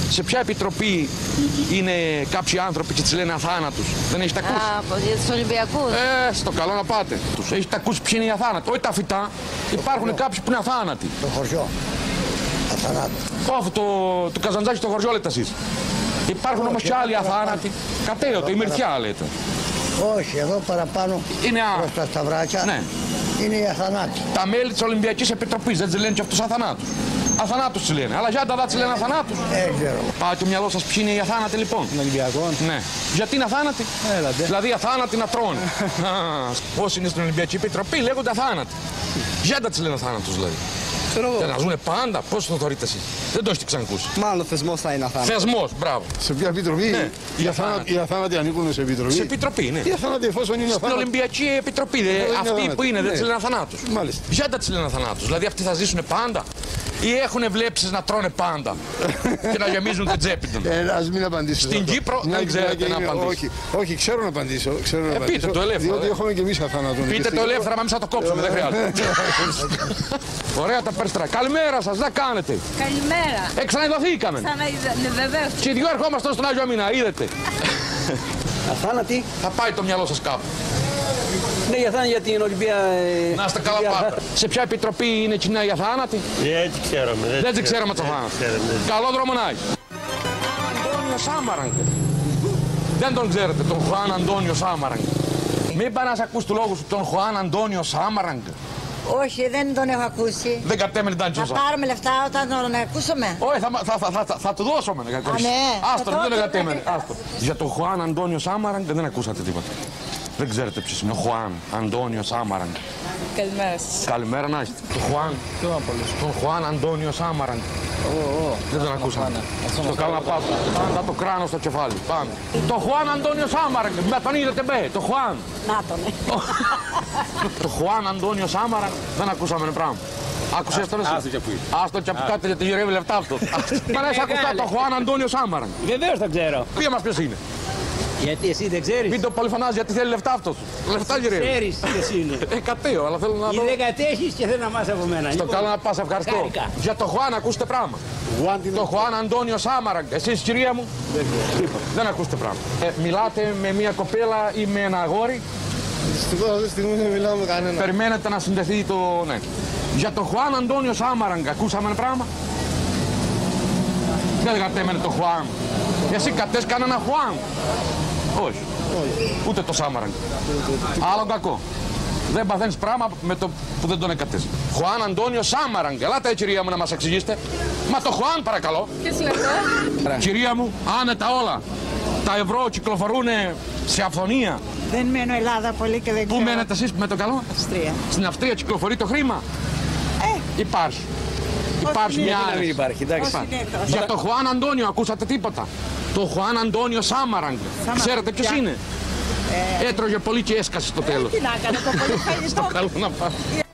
Σε ποια επιτροπή είναι κάποιοι άνθρωποι και τις λένε αθάνατους? Δεν έχετε ακούσει? Για τους Ολυμπιακούς. Στο καλό να πάτε. Έχετε ακούσει ποιοι είναι οι αθάνατοι? Όχι τα φυτά. Υπάρχουν κάποιοι που είναι αθάνατοι. Το χωριό. Αθανάτου. Αυτό το Καζαντζάκι στο χωριό λέτε εσείς. Υπάρχουν όμως και άλλοι αθάνατοι. Κατέωτο, η Μυρτιά λέτε. Όχι, εδώ παραπάνω Είναι προς τα σταυράκια. Ναι. Είναι οι αθανάτοι. Τα μέλη της Ολυμπιακής Επιτροπής δεν τις λένε και αυτούς αθανάτους? Αθανάτους τις λένε. Αλλά για τα τις λένε αθανάτους. Δεν ξέρω. Πάτε το μυαλό σας ποιοι είναι οι αθάνατοι λοιπόν? Των Ολυμπιακών. Ναι. Γιατί είναι αθάνατοι? Έλατε. Δηλαδή αθάνατοι να τρώνε. Όσοι είναι στην Ολυμπιακή Επιτροπή λέγονται αθάνατοι. Για τα τις λένε αθάνατους δηλαδή. Ξέρω εγώ. Να ζουνε πάντα, πώς το θεωρείτε εσείς? Δεν το έχετε ξανακούσει. Μάλλον θεσμός θα είναι αθάνατος. Θεσμός, μπράβο. Σε ποια επιτροπή? Ναι. Οι αθάνατοι ανήκουν σε επιτροπή. Σε επιτροπή, ναι. Οι αθάνατοι εφόσον είναι Στην αθάνατοι. Ολυμπιακή Επιτροπή. είναι Αυτοί αθάνατοι. που είναι, δεν Ναι. τις λένε αθανάτους. Μάλιστα. Για τα τις λένε αθανάτους. Δηλαδή αυτοί θα ζήσουν πάντα ή έχουν βλέψεις να τρώνε πάντα και να γεμίζουν την τσέπη τους? Ας μην απαντήσω. Στην Κύπρο δεν ξέρετε να απαντήσετε. Όχι, ξέρω να απαντήσω. Πείτε το ελεύθερα. Διότι έχουμε και εμείς αθάνατον. Πείτε το ελεύθερα, μα μην σας το κόψουμε, δεν χρειάζεται. Ωραία τα περιστρά. Καλημέρα σας, τι κάνετε? Καλημέρα. Εξανεδωθήκαμε. Βεβαίως. Και οι δυο ερχόμαστε στον Άγιο Μήνα, είδατε. Αθάνατοι. Θα πάει το μυαλό σας κάπου. Ναι, οι αθάνατοι για την Ολυμπία. Να είστε καλά πάντα. Σε ποια επιτροπή είναι κοινά οι αθάνατοι? Έτσι ξέρουμε. Δεν τις ξέρουμε τους αθάνατους. Καλό δρόμο να έχει. Αντώνιο Σάμαραγκ. Δεν τον ξέρετε, τον Χουάν Αντώνιο Σάμαραγκ? Μην πάει να σε ακούς του λόγου σου τον Χουάν Αντώνιο Σάμαραγκ. Όχι, δεν τον έχω ακούσει. Δεν κατέμενε τα Θα τσόσα. πάρουμε λεφτά όταν τον ακούσουμε. Όχι, θα του δώσουμε. ναι. Άστο, δεν τον κατέμενε. Για τον Χουάν Αντώνιο Σάμαραγκ δεν ακούσατε τίποτα. Δεν ξέρετε ποιος είναι ο Χουάν Αντώνιο Σάμαραγκ. Καλημέρα σας. Καλημέρα να είστε. Τον Χουάν Αντώνιο Σάμαραγκ. Δεν τον ακούσατε. Στο καλό να πάτε. Πάντα το κράνο στο κεφάλι. Πάντα. Το Χουάν Αντώνιο Σάμαραγκ. Με τον είδατε μπε. Το Χουάν. Να τον. Το Χουάν Αντώνιο Σάμαραγκ. Δεν ακούσαμε ένα πράγμα. Άκουσες τώρα εσύ? Άστο και από κάτω γιατί γυρεύει λεφτά αυτό. Μα να είσαι ακουστά το Χουάν Αντώνιο Σάμαραγκ. Βεβαίως το ξέρω. Πει μας ποιος είναι. Γιατί εσύ δεν ξέρεις. Μην το πολυφωνάζει γιατί θέλει λεφτά αυτός. Λεφτά γυρεύει. Ξέρεις τι εσύ είναι. Κατέω, αλλά θέλω να Οι δω. 14 και θέλω να μάθω από μένα. Στο καλό να πας, ευχαριστώ. Χάρηκα. Για το Χουάν ακούστε πράγμα. Το Χουάν Αντώνιο Σάμαραγκ. Εσείς κυρία μου δεν ακούστε πράγμα. Μιλάτε με μια κοπέλα ή με ένα αγόρι? Δυστυχώς αυτή τη στιγμή δεν μιλάω με κανέναν. Περιμένετε να συνδεθεί το. Ναι. Για το Χουάν Αντώνιο Σάμαραγκ ακούσαμε ένα πράγμα? Δεν κατέμενε το Χουάν. Εσύ κατές κανένα Χουάν? Όχι. Ούτε το Σάμαραγκ. Άλλο κακό. Δεν παθαίνεις πράγμα με το που δεν τον έκατες. Χουάν Αντώνιο Σάμαραγκ. Ελάτε κυρία μου να μας εξηγήσετε. Μα το Χουάν παρακαλώ. Ποιος είναι αυτό? Κυρία μου, άνετα όλα. Τα ευρώ κυκλοφορούν σε αυθονία. Δεν μένω Ελλάδα πολύ και δεν Πού μένετε εσείς με το καλό? Αυστρία. Στην Αυστρία κυκλοφορεί το χρήμα? Υπάρχει. Υπάρχει μια Να μην άλλη. υπάρχει, εντάξει. Για το Χουάν Αντώνιο ακούσατε τίποτα? Το Χουάν Αντώνιο Σάμαραγκ. Ξέρετε ποιος είναι? Έτρωγε πολύ και έσκασε στο τέλος. Τι να κάνω, το πολύ ευχαριστώ. Καλό να πάτε.